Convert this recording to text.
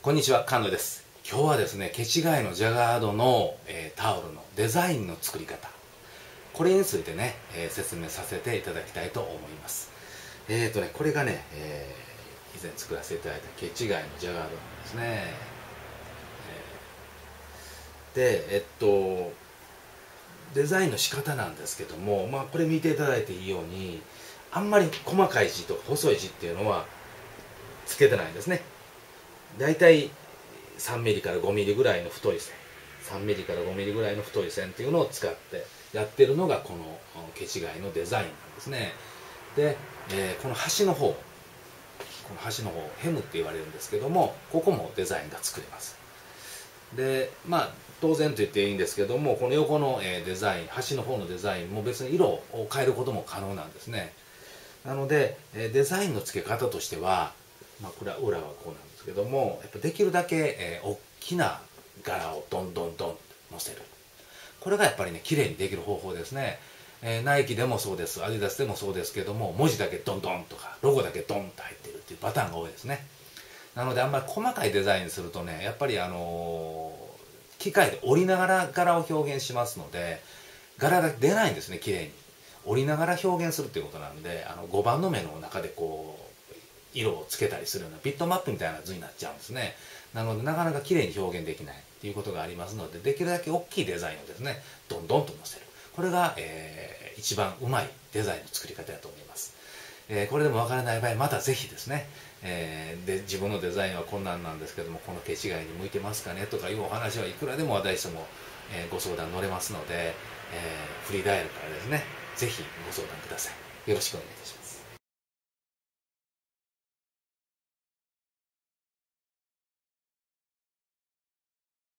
こんにちは、菅野です。今日はですね、ケチガイのジャガードの、タオルのデザインの作り方、これについてね、説明させていただきたいと思います。これがね、以前作らせていただいたケチガイのジャガードなんですね。デザインの仕方なんですけども、これ見ていただいていいように、あんまり細かい字とか細い字っていうのはつけてないんですね。だいたい3ミリから5ミリぐらいの太い線、3ミリから5ミリぐらいの太い線っていうのを使ってやってるのがこのケチガイのデザインなんですね。で、この端の方、ヘムって言われるんですけども、ここもデザインが作れます。で、当然と言っていいんですけども、この横のデザイン、端の方のデザインも別に色を変えることも可能なんですね。なのでデザインの付け方としては、これは裏はこうなんですけども、やっぱできるだけ大きな柄をどんどんどん乗せる。これがやっぱりね、綺麗にできる方法ですね。ナイキでもそうです、アディダスでもそうですけども、文字だけドンドンとかロゴだけドンと入ってるっていうパターンが多いですね。なのであんまり細かいデザインするとね、やっぱり機械で折りながら柄を表現しますので、柄が出ないんですね、綺麗に。折りながら表現するっていうことなんで、5番の目の中でこう色をつけたりするようなビットマップみたいな図になっちゃうんですね。なのでなかなか綺麗に表現できないっていうことがありますので、できるだけ大きいデザインをですね、どんどんと載せる。これが、一番うまいデザインの作り方だと思います。これでもわからない場合、またぜひですね、で自分のデザインはこんなんなんですけども、このケチガイに向いてますかねとかいうお話はいくらでも私ども、ご相談乗れますので、フリーダイヤルからですね、ぜひご相談ください。よろしくお願いいたします。